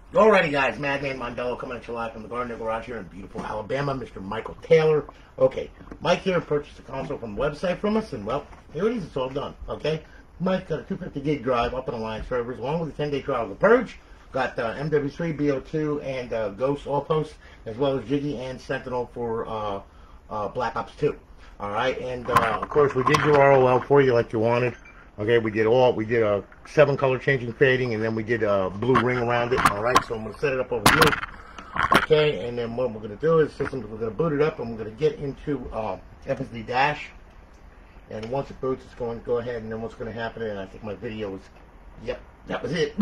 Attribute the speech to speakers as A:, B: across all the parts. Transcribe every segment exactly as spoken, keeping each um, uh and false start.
A: Alrighty guys, Madman Mondello coming at you live from the Gardner Garage here in beautiful Alabama, Mister Michael Taylor. Okay, Mike here purchased a console from the website from us, and well, here it is, it's all done, okay? Mike got a two hundred fifty gig drive up on Alliance servers, along with a ten day trial of the Purge. Got uh, M W three, B O two, and uh, Ghost All Posts, as well as Jiggy and Sentinel for uh, uh, Black Ops two. Alright, and uh, of course we did your R O L for you like you wanted. Okay, we did all, we did a seven color changing fading, and then we did a blue ring around it. Alright, so I'm going to set it up over here. Okay, and then what we're going to do is, system, we're going to boot it up, and we're going to get into uh, F S D Dash. And once it boots, it's going to go ahead, and then what's going to happen, and I think my video was, yep, that was it.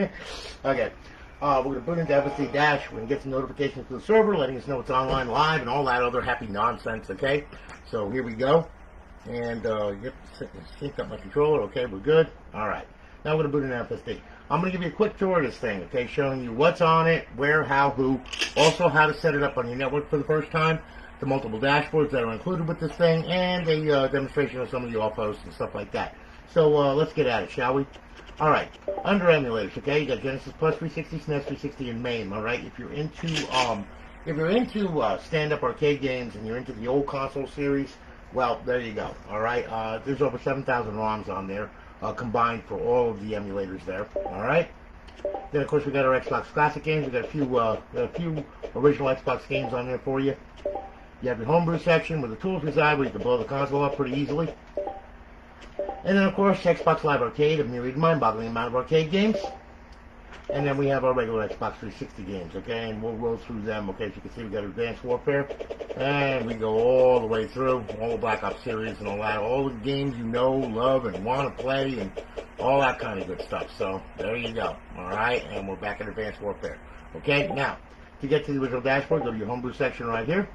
A: Okay, uh, we're going to boot into F S D Dash. We're going to get some notifications to the server, letting us know it's online live, and all that other happy nonsense, okay? So here we go. And uh, yep, sync up my controller. Okay, we're good. All right. Now we're going to boot in F S D. I'm going to give you a quick tour of this thing, okay, showing you what's on it, where, how, who, also how to set it up on your network for the first time, the multiple dashboards that are included with this thing, and a uh, demonstration of some of the off-hosts and stuff like that. So uh, let's get at it, shall we? All right. Under emulators, okay, you got Genesis Plus three sixty, S N E S three sixty, and MAME. All right. If you're into um, if you're into uh, stand-up arcade games and you're into the old console series, well, there you go. All right, uh, there's over seven thousand ROMs on there, uh, combined for all of the emulators there. All right. Then, of course, we got our Xbox Classic games. We got a few, uh, a few original Xbox games on there for you. You have your homebrew section where the tools reside, where you can blow the console up pretty easily. And then, of course, Xbox Live Arcade, a myriad mind-boggling amount of arcade games. And then we have our regular Xbox three sixty games, okay? And we'll roll through them, okay? As you can see, we got Advanced Warfare. And we go all the way through, all the Black Ops series and all that. All the games you know, love, and want to play, and all that kind of good stuff. So, there you go, all right? And we're back in Advanced Warfare. Okay, now, to get to the original dashboard, go to your homebrew section right here.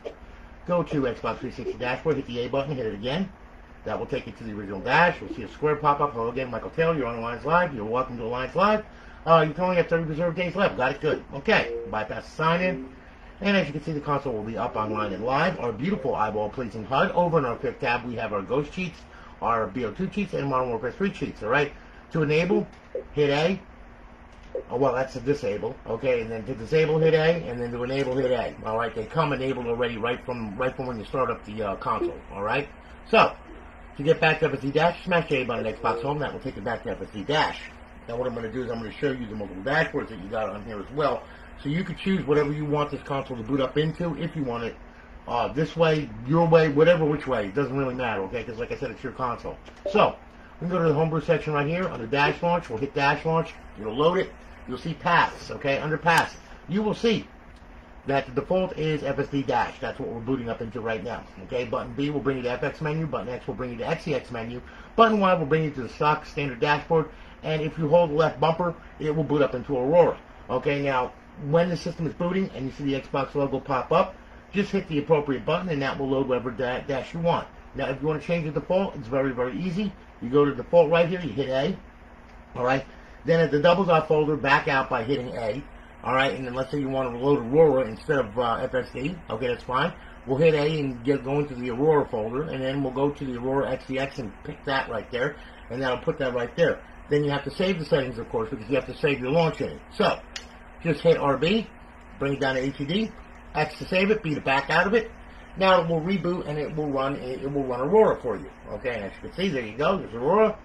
A: Go to Xbox three sixty dashboard, hit the A button, hit it again. That will take you to the original dash. You'll see a square pop up. Hello again, Michael Taylor. You're on Alliance Live. You're welcome to Alliance Live. Uh, you can only have thirty reserved days left. Got it? Good. Okay. Bypass the sign in. And as you can see, the console will be up online and live. Our beautiful eyeball-pleasing H U D. Over in our fifth tab, we have our Ghost cheats, our B O two cheats, and Modern Warfare three cheats. All right. To enable, hit A. Oh, well, that's to disable. Okay. And then to disable, hit A. And then to enable, hit A. All right. They come enabled already right from right from when you start up the uh, console. All right. So, to get back to F S D Dash, smash the A button at Xbox Home. That will take you back to F S D Dash. Now what I'm going to do is I'm going to show you the multiple dashboards that you got on here as well. So you can choose whatever you want this console to boot up into, if you want it uh, this way, your way, whatever which way. It doesn't really matter, okay? Because like I said, it's your console. So, we can go to the homebrew section right here. Under Dash Launch, we'll hit Dash Launch. You'll load it. You'll see paths, okay? Under paths, you will see that the default is F S D Dash. That's what we're booting up into right now. Okay, button B will bring you to F X menu. Button X will bring you to X E X menu. Button Y will bring you to the stock standard dashboard. And if you hold the left bumper, it will boot up into Aurora. Okay, now, when the system is booting and you see the Xbox logo pop up, just hit the appropriate button and that will load whatever da dash you want. Now, if you want to change the default, it's very, very easy. You go to default right here, you hit A. Alright, then at the double dot folder, back out by hitting A. Alright, and then let's say you want to load Aurora instead of uh, F S D. Okay, that's fine. We'll hit A and get go into the Aurora folder, and then we'll go to the Aurora X E X and pick that right there, and that'll put that right there. Then you have to save the settings, of course, because you have to save your launch in it. So, just hit R B, bring it down to H U D, X to save it, B to back out of it. Now it will reboot and it will run it will run Aurora for you. Okay, as you can see, there you go, there's Aurora.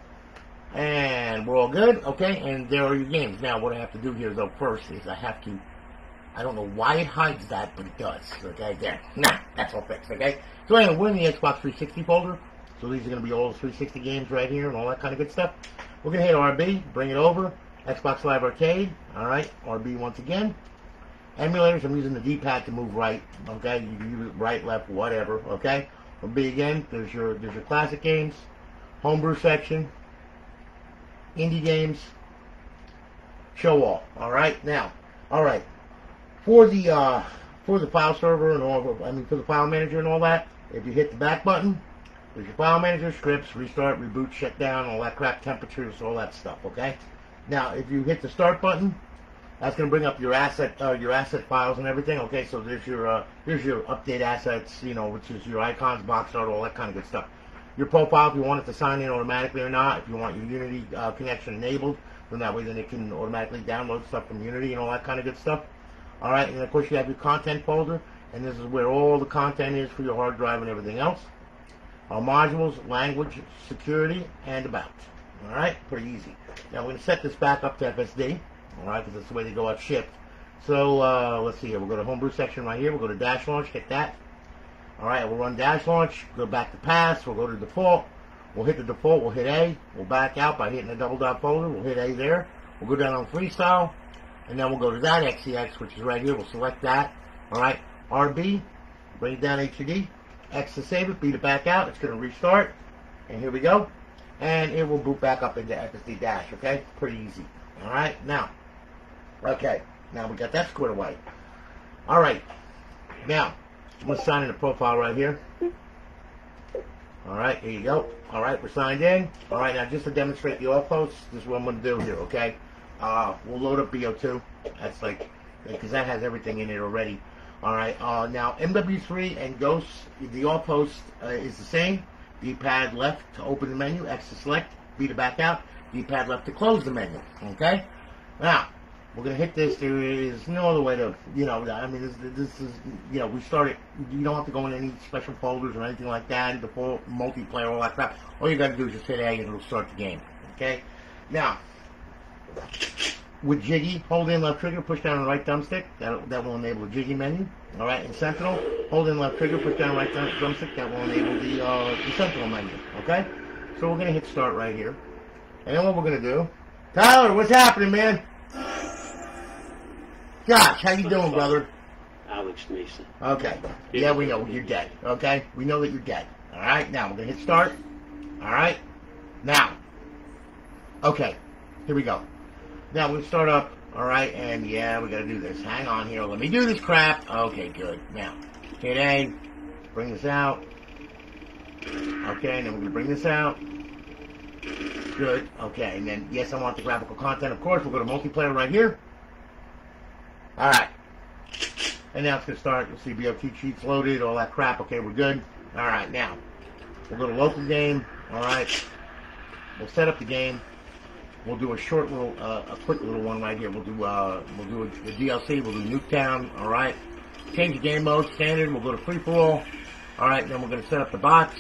A: And we're all good, okay, and there are your games. Now what I have to do here though first is I have to, I don't know why it hides that, but it does. Okay, there. Nah, that's all fixed, okay? So anyway, we're in the Xbox three sixty folder. So these are going to be all the three sixty games right here and all that kind of good stuff. We're going to hit R B, bring it over, Xbox Live Arcade, alright, R B once again. Emulators, I'm using the D-pad to move right, okay, you can use it right, left, whatever, okay. R B again, there's your, there's your classic games, homebrew section, indie games, show all, alright. Now, alright, for the, uh, for the file server and all, I mean for the file manager and all that, if you hit the back button, there's your file manager, scripts, restart, reboot, shut down, all that crap, temperatures, all that stuff, okay? Now, if you hit the start button, that's going to bring up your asset, uh, your asset files and everything, okay? So there's your, uh, there's your update assets, you know, which is your icons, box art, all that kind of good stuff. Your profile, if you want it to sign in automatically or not, if you want your Unity uh, connection enabled, So that way then it can automatically download stuff from Unity and all that kind of good stuff. Alright, and of course you have your content folder, and this is where all the content is for your hard drive and everything else. Our modules, language, security, and about. Alright, pretty easy. Now we're going to set this back up to F S D, alright, because that's the way they go out shipped. So, uh, let's see here. We'll go to Homebrew section right here. We'll go to Dash Launch, hit that. Alright, we'll run Dash Launch, go back to Pass, we'll go to Default. We'll hit the default, we'll hit A. We'll back out by hitting the double dot folder. We'll hit A there. We'll go down on Freestyle. And then we'll go to that X E X, which is right here. We'll select that. Alright, R B. Bring it down H D. X to save it. B to back out. It's going to restart. And here we go. And it will boot back up into F S D Dash. Okay? Pretty easy. Alright, now. Okay. Now we got that squared away. Alright. Now, let's sign in the profile right here. Alright, here you go. Alright, we're signed in. Alright, now just to demonstrate the off host, this is what I'm going to do here, okay? Uh, we'll load up B O two. That's like, because that has everything in it already. Alright, uh, now M W three and Ghost, the off host uh, is the same. D-pad left to open the menu, X to select, B to back out, D-pad left to close the menu, okay? Now, we're going to hit this. There is no other way to, you know, I mean, this, this is, you know, we started, you don't have to go in any special folders or anything like that, default, multiplayer, all that crap. All you got to do is just hit A and it'll start the game, okay? Now, with Jiggy, hold in left trigger, push down the right thumbstick, that, that will enable the Jiggy menu. Alright, and Sentinel, hold in left trigger, push down the right thumb, thumbstick, that will enable the, uh, the Sentinel menu, okay? So we're going to hit start right here. And then what we're going to do, Tyler, what's happening, man? Josh, how you doing, brother?
B: Alex Mason.
A: Okay. Yeah, we know you're dead. Okay? We know that you're dead. Alright, now we're going to hit start. Alright? Now. Okay. Here we go. Now we'll start up. Alright, and yeah, we got to do this. Hang on here. Let me do this crap. Okay, good. Now, hit A. Bring this out. Okay, and then we're going to bring this out. Good. Okay, and then, yes, I want the graphical content, of course. We'll go to multiplayer right here. Alright. And now it's going to start. You'll see B O T cheats loaded, all that crap. Okay, we're good. Alright, now. We'll go to local game. Alright. We'll set up the game. We'll do a short little, uh, a quick little one right here. We'll do, uh, we'll do a, a D L C. We'll do Nuketown. Alright. Change the game mode. Standard. We'll go to free-for-all. Alright, then we're going to set up the box.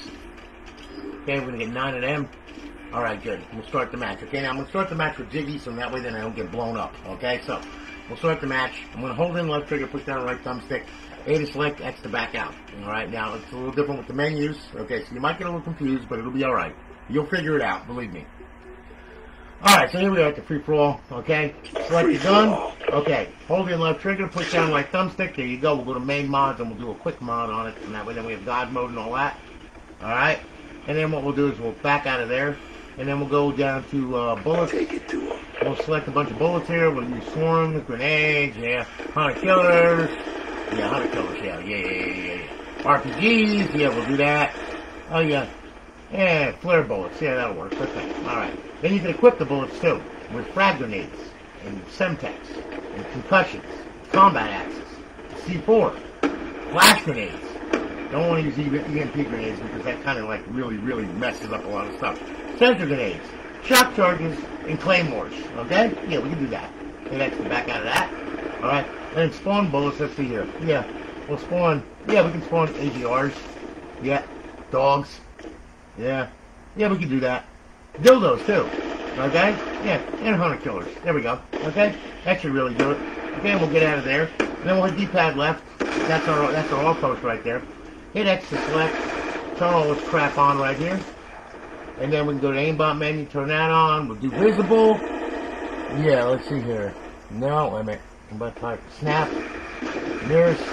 A: Okay, we're going to get nine of them. Alright, good. We'll start the match. Okay, now I'm going to start the match with Jiggy, so that way then I don't get blown up. Okay, so we'll start the match. I'm going to hold in left trigger, push down the right thumbstick, A to select, X to back out. Alright, now it's a little different with the menus. Okay, so you might get a little confused, but it'll be alright. You'll figure it out, believe me. Alright, so here we are at the free-for-all. Okay, select your gun. Okay, hold in left trigger, push down right thumbstick. There you go. We'll go to main mods and we'll do a quick mod on it. And that way then we have God mode and all that. Alright, and then what we'll do is we'll back out of there. And then we'll go down to uh, bullets. We'll select a bunch of bullets here. We'll use swarms, grenades, yeah, hunter killers. Yeah, hunter killers, yeah, yeah, yeah, yeah, yeah. R P Gs, yeah, we'll do that. Oh, yeah. Yeah, flare bullets, yeah, that'll work. Okay, alright. Then you can equip the bullets, too, with frag grenades, and Semtex, and concussions, combat axes, C four, flash grenades. Don't want to use E M P grenades because that kind of like really, really messes up a lot of stuff. Sensor grenades, shock charges, and claymores. Okay? Yeah, we can do that. Okay, that's the back out of that. Alright. And then spawn bullets, let's see here. Yeah. We'll spawn, yeah, we can spawn A G Rs. Yeah. Dogs. Yeah. Yeah, we can do that. Dildos, too. Okay? Yeah. And hunter killers. There we go. Okay? That should really do it. Okay, we'll get out of there. And then we'll hit D-pad left. That's our, that's our all-post right there. Hit X to select. Turn all this crap on right here. And then we can go to aimbot menu, turn that on. We'll do visible. Yeah, let's see here. No, wait a minute. I'm about to type. Snap. Nearest.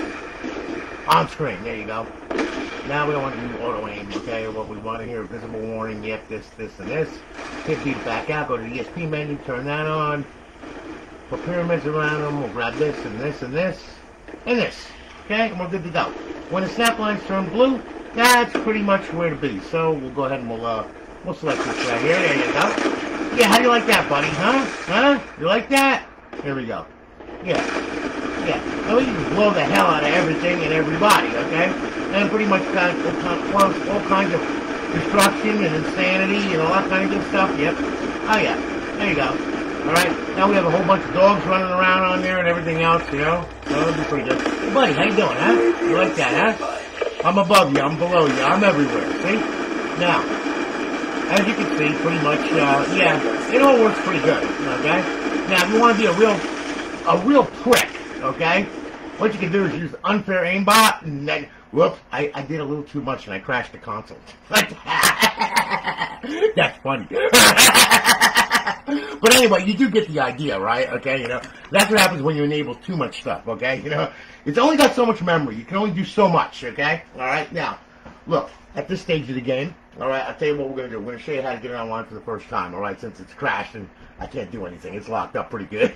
A: On screen. There you go. Now we don't want to do auto aim, okay? What we want to hear, visible warning, yep, this, this, and this. Hit B to back out. Go to the E S P menu, turn that on. Put pyramids around them. We'll grab this, and this, and this, and this. Okay? And we're good to go. When the snap lines turn blue, that's pretty much where to be. So we'll go ahead and we'll, uh, we'll select this right here. There you go. Yeah, how do you like that, buddy? Huh? Huh? You like that? Here we go. Yeah. Yeah. Now we can just blow the hell out of everything and everybody, okay? And pretty much got all, all kinds of destruction and insanity and all that kind of good stuff. Yep. Oh, yeah. There you go. All right, now we have a whole bunch of dogs running around on there and everything else, you know. So that'll be pretty good. Hey, buddy, how you doing, huh? You like that, huh? I'm above you, I'm below you, I'm everywhere. See? Now, as you can see, pretty much, uh, yeah, it all works pretty good. Okay. Now, if you want to be a real, a real prick, okay, what you can do is use unfair aimbot, and then, whoops, I, I did a little too much and I crashed the console. That's funny. But anyway, you do get the idea, right? Okay, you know, that's what happens when you enable too much stuff, okay? You know, it's only got so much memory. You can only do so much, okay? All right, now, look, at this stage of the game, all right, I'll tell you what we're going to do. We're going to show you how to get it online for the first time, all right, since it's crashed and I can't do anything. It's locked up pretty good.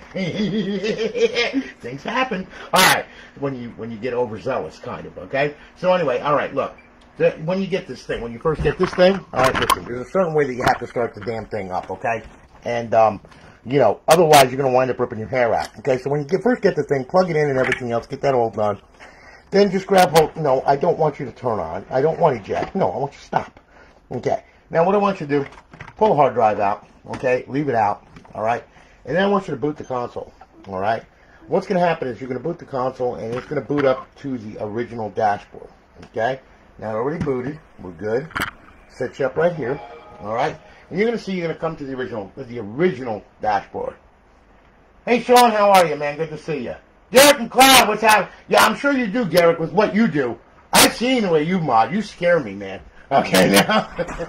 A: Things happen. All right, when you when you get overzealous, kind of, okay? So anyway, all right, look. The, when you get this thing, when you first get this thing, all right, listen, there's a certain way that you have to start the damn thing up, okay? And, um, you know, otherwise you're going to wind up ripping your hair out, okay? So when you get, first get the thing, plug it in and everything else, get that all done. Then just grab hold, no, I don't want you to turn on. I don't want eject. No, I want you to stop. Okay. Now what I want you to do, pull the hard drive out, okay? Leave it out, all right? And then I want you to boot the console, all right? What's going to happen is you're going to boot the console and it's going to boot up to the original dashboard, okay? Now, it already booted. We're good. Set you up right here. All right. And you're going to see you're going to come to the original, the original dashboard. Hey, Sean, how are you, man? Good to see you. Derek and Cloud, what's happening? Yeah, I'm sure you do, Derek, with what you do. I've seen the way you mod. You scare me, man. Okay, now.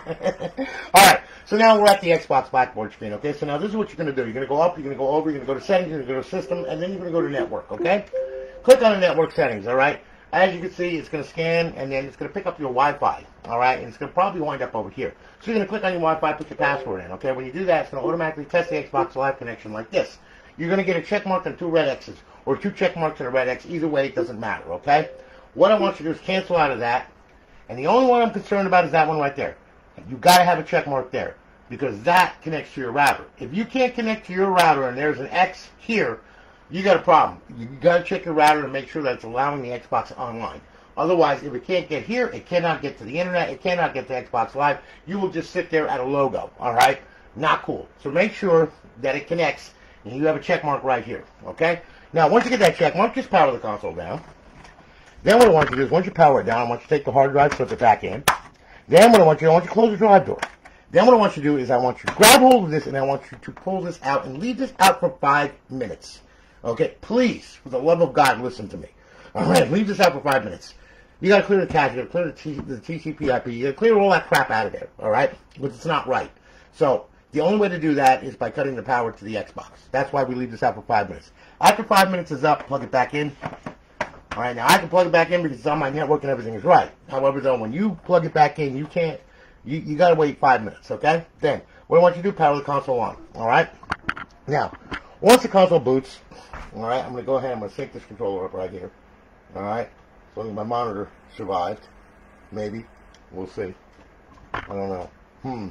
A: All right. So now we're at the Xbox Blackboard screen, okay? So now this is what you're going to do. You're going to go up, you're going to go over, you're going to go to settings, you're going to go to system, and then you're going to go to network, okay? Click on the network settings, all right? As you can see, it's going to scan, and then it's going to pick up your Wi-Fi, all right? And it's going to probably wind up over here. So you're going to click on your Wi-Fi, put your password in, okay? When you do that, it's going to automatically test the Xbox Live connection like this. You're going to get a check mark and two red X's, or two check marks and a red X. Either way, it doesn't matter, okay? What I want you to do is cancel out of that, and the only one I'm concerned about is that one right there. You've got to have a check mark there, because that connects to your router. If you can't connect to your router and there's an X here, you got a problem. You got to check your router to make sure that it's allowing the Xbox online. Otherwise, if it can't get here, it cannot get to the internet, it cannot get to Xbox Live. You will just sit there at a logo, all right? Not cool. So make sure that it connects, and you have a check mark right here, okay? Now, once you get that check mark, just power the console down. Then what I want you to do is, once you power it down, I want you to take the hard drive, slip it back in. Then what I want you to do, I want you to close the drive door. Then what I want you to do is I want you to grab hold of this, and I want you to pull this out and leave this out for five minutes. Okay, please, for the love of God, listen to me. All right, leave this out for five minutes. You got to clear the cache, you got to clear the, T the T C P I P, you got to clear all that crap out of there, all right? Because it's not right. So the only way to do that is by cutting the power to the Xbox. That's why we leave this out for five minutes. After five minutes is up, plug it back in. All right, now I can plug it back in because it's on my network and everything is right. However, though, when you plug it back in, you can't, you, you got to wait five minutes, okay? Then, what I want you to do, power the console on, all right? Now, once the console boots, all right, I'm going to go ahead and I'm going to sync this controller up right here. All right, so my monitor survived. Maybe. We'll see. I don't know. Hmm.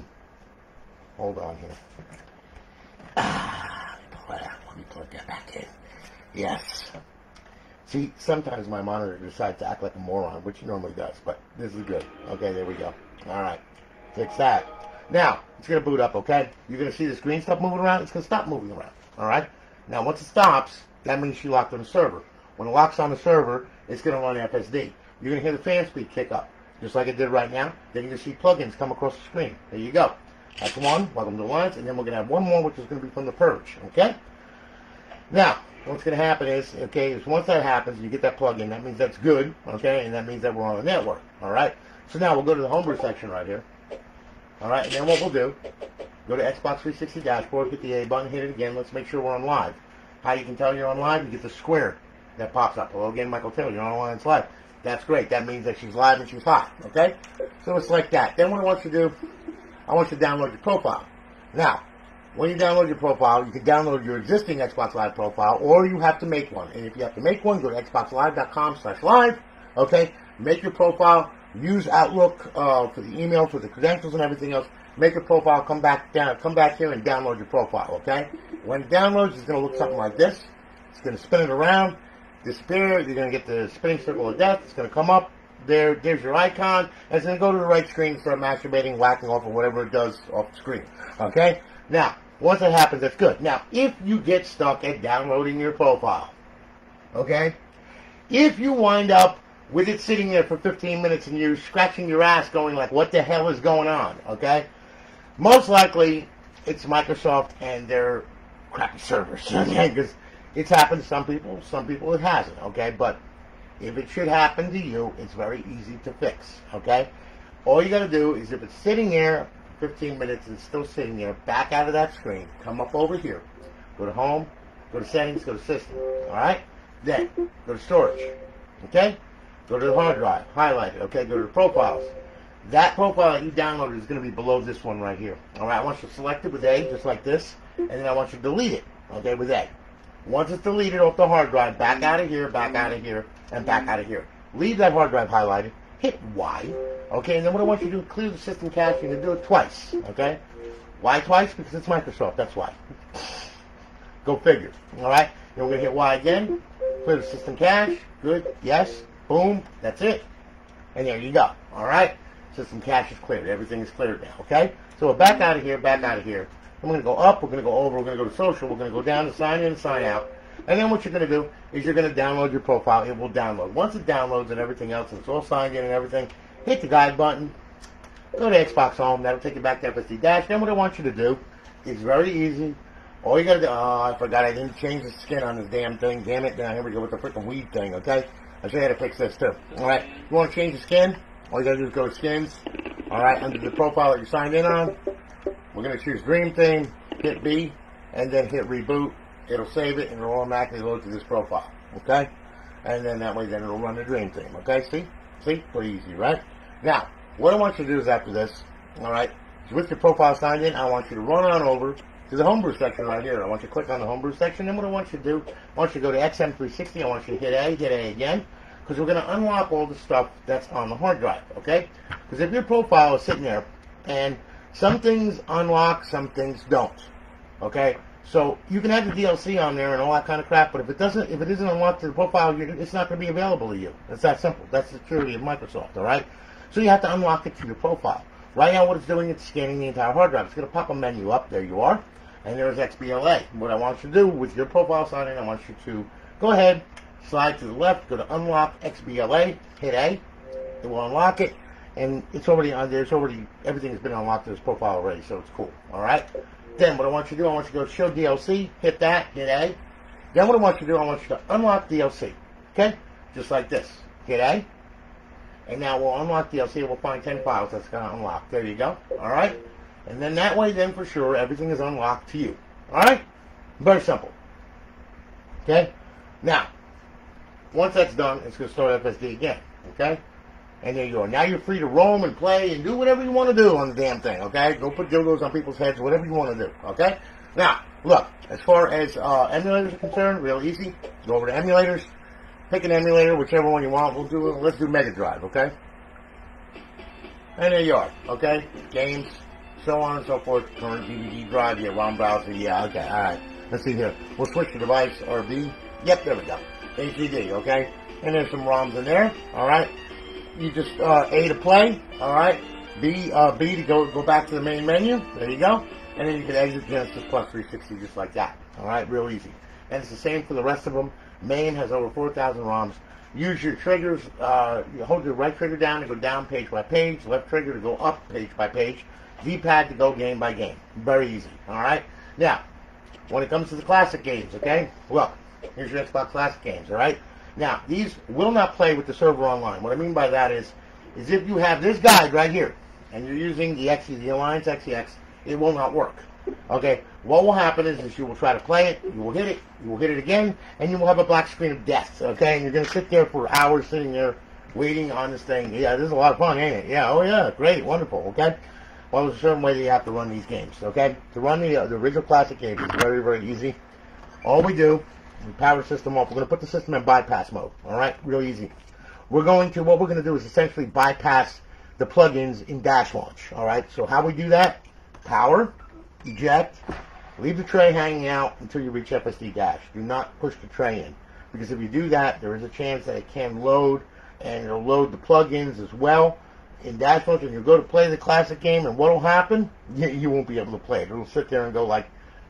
A: Hold on here. Ah, let me plug that back in. Yes. See, sometimes my monitor decides to act like a moron, which it normally does, but this is good. Okay, there we go. All right. Fix that. Now, it's going to boot up, okay? You're going to see this green stuff moving around. It's going to stop moving around. All right? Now, once it stops, that means you locked on the server. When it locks on the server, it's going to run F S D. You're going to hear the fan speed kick up, just like it did right now. Then you're going to see plugins come across the screen. There you go. That's one. Welcome to Alliance. And then we're going to have one more, which is going to be from the Purge. Okay? Now, what's going to happen is, okay, is once that happens, you get that plug-in. That means that's good, okay? And that means that we're on the network. All right? So now we'll go to the Homebrew section right here. All right? And then what we'll do, go to Xbox three sixty dashboard, hit the A button, hit it again. Let's make sure we're on live. How you can tell you're on live? You get the square that pops up. Hello again, Michael Taylor. You're on Alliance Live. That's great. That means that she's live and she's hot. Okay? So it's like that. Then what I want you to do, I want you to download your profile. Now, when you download your profile, you can download your existing Xbox Live profile, or you have to make one. And if you have to make one, go to xbox live dot com slash live. Okay? Make your profile. Use Outlook uh, for the email, for the credentials and everything else. Make your profile. Come back down. Come back here and download your profile. Okay? When it downloads, it's going to look something like this. It's going to spin it around. Disappear, you're going to get the spinning circle of death. It's going to come up. There, there's your icon. And it's going to go to the right screen and start masturbating, whacking off, or whatever it does off the screen. Okay? Now, Once that happens, that's good. Now, if you get stuck at downloading your profile, okay, if you wind up with it sitting there for fifteen minutes and you're scratching your ass going like, what the hell is going on, okay, most likely it's Microsoft and their crappy servers, okay, because it's happened to some people, some people it hasn't, okay, but if it should happen to you, it's very easy to fix, okay. All you got to do is if it's sitting there for fifteen minutes and still sitting there, back out of that screen, come up over here, go to Home, go to Settings, go to System, all right? Then go to Storage, okay? Go to the hard drive, highlight it, okay? Go to the Profiles. That profile that you downloaded is going to be below this one right here, all right? I want you to select it with A, just like this, and then I want you to delete it, okay, with A. Once it's deleted off the hard drive, back out of here, back out of here, and back out of here. Leave that hard drive highlighted. Hit Y, okay, and then what I want you to do is clear the system cache. You're going to do it twice, okay? Why twice? Because it's Microsoft, that's why. Go figure, all right? Then we're going to hit Y again, clear the system cache, good, yes, boom, that's it. And there you go, all right? System cache is cleared, everything is cleared now, okay? So we're back out of here, back out of here. I'm going to go up, we're going to go over, we're going to go to social, we're going to go down to sign in and sign out. And then what you're going to do is you're going to download your profile. It will download. Once it downloads and everything else, and it's all signed in and everything, hit the guide button, go to Xbox Home. That'll take you back to F S D Dash. Then what I want you to do is very easy. All you got to do, oh, I forgot I didn't change the skin on this damn thing. Damn it. Now here we go with the freaking weed thing, okay? I'll show you how to fix this too. All right. You want to change the skin? All you got to do is go to Skins. All right. Under the profile that you signed in on, we're going to choose Dream Theme, hit B, and then hit Reboot. It'll save it and it'll automatically load to this profile, okay? And then that way, then it'll run the Dream Theme, okay? See? See? Pretty easy, right? Now, what I want you to do is after this, all right, so with your profile signed in, I want you to run on over to the Homebrew section right here. I want you to click on the Homebrew section. Then what I want you to do, I want you to go to X M three sixty. I want you to hit A, hit A again, because we're going to unlock all the stuff that's on the hard drive, okay? Because if your profile is sitting there, and some things unlock, some things don't, okay? So you can have the D L C on there and all that kind of crap, but if it doesn't, if it isn't unlocked to the profile, you're, it's not going to be available to you. It's that simple. That's the security of Microsoft, all right? So you have to unlock it to your profile. Right now, what it's doing, it's scanning the entire hard drive. It's going to pop a menu up. There you are, and there's X B L A. What I want you to do with your profile sign in, I want you to go ahead, slide to the left, go to Unlock X B L A, hit A. It will unlock it, and it's already on there. It's already everything has been unlocked to this profile already, so it's cool. All right. Then what I want you to do, I want you to go to Show D L C, hit that, hit A. Then what I want you to do, I want you to unlock D L C, okay? Just like this. Hit A. And now we'll unlock D L C, and we'll find ten files that's going to unlock. There you go, all right? And then that way, then for sure, everything is unlocked to you, all right? Very simple, okay? Now, once that's done, it's going to start F S D again, okay? And there you are. Now you're free to roam and play and do whatever you want to do on the damn thing, okay? Go put dildos on people's heads, whatever you want to do, okay? Now, look, as far as uh, emulators are concerned, real easy. Go over to emulators, pick an emulator, whichever one you want. We'll do it. Let's do Mega Drive, okay? And there you are, okay? Games, so on and so forth. Current D V D drive, yeah, ROM browser, yeah, okay, all right. Let's see here. We'll switch the device, R B. Yep, there we go. H D D, okay? And there's some ROMs in there, all right? You just, uh, A to play, alright, B, uh, B to go, go back to the main menu, there you go, and then you can exit Genesis Plus three sixty just like that, alright, real easy. And it's the same for the rest of them. Main has over four thousand ROMs. Use your triggers, uh, you hold your right trigger down to go down page by page, left trigger to go up page by page, D-pad to go game by game. Very easy, alright? Now, when it comes to the classic games, okay, well, here's your Xbox Classic games, alright? Now, these will not play with the server online. What I mean by that is, is if you have this guide right here, and you're using the X E, the Alliance X E X, it will not work. Okay? What will happen is, is you will try to play it, you will hit it, you will hit it again, and you will have a black screen of death. Okay? And you're going to sit there for hours sitting there waiting on this thing. Yeah, this is a lot of fun, ain't it? Yeah, oh yeah, great, wonderful, okay? Well, there's a certain way that you have to run these games, okay? To run the, uh, the original classic games is very, very easy. All we do, we power the system off. We're going to put the system in bypass mode. All right? Real easy. We're going to, what we're going to do is essentially bypass the plugins in Dash Launch. All right? So how we do that? Power, eject, leave the tray hanging out until you reach F S D Dash. Do not push the tray in. Because if you do that, there is a chance that it can load, and it'll load the plugins as well in Dash Launch, and you'll go to play the classic game, and what will happen? You, you won't be able to play it. It'll sit there and go like,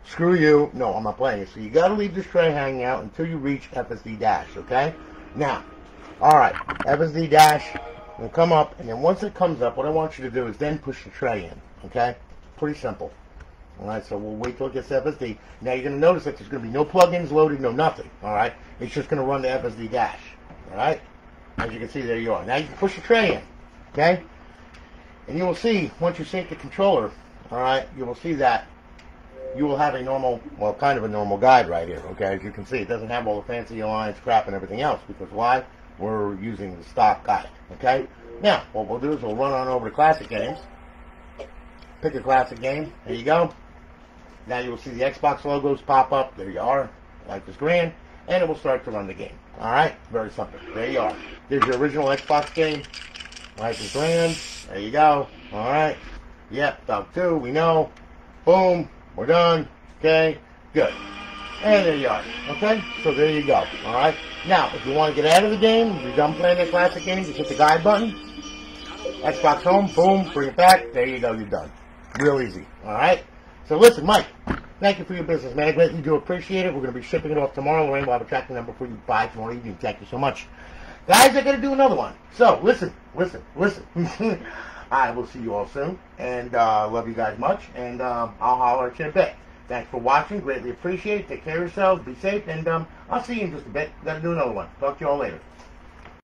A: Screw you. No, I'm not playing it. So you got to leave this tray hanging out until you reach F S D dash, okay? Now, all right, F S D dash will come up, and then once it comes up, what I want you to do is then push the tray in, okay? Pretty simple. All right, so we'll wait till it gets to F S D. Now you're going to notice that there's going to be no plugins loaded, no nothing, all right? It's just going to run the F S D dash, all right? As you can see, there you are. Now you can push the tray in, okay? And you will see, once you sync the controller, all right, you will see that you will have a normal, well, kind of a normal guide right here, okay? As you can see, it doesn't have all the fancy alliance crap and everything else, because why? We're using the stock guide, okay? Now, what we'll do is we'll run on over to Classic Games. Pick a classic game. There you go. Now you will see the Xbox logos pop up. There you are. Life is Grand. And it will start to run the game. All right? Very simple. There you are. There's your original Xbox game. Life is Grand. There you go. All right. Yep. Dog two. We know. Boom. We're done. Okay. Good. And there you are. Okay? So there you go. All right? Now, if you want to get out of the game, if you're done playing that classic game, just hit the guide button. Xbox home. Boom. Bring it back. There you go. You're done. Real easy. All right? So listen, Mike, thank you for your business, man. I greatly do appreciate it. We're going to be shipping it off tomorrow. Lorraine will have a tracking number for you by tomorrow evening. Thank you so much. Guys, I got to do another one. So listen, listen, listen. I will see you all soon. And uh, love you guys much. And uh, I'll holler at you in a bit. Thanks for watching. Greatly appreciate it. Take care of yourselves. Be safe. And um, I'll see you in just a bit. Got to do another one. Talk to you all later.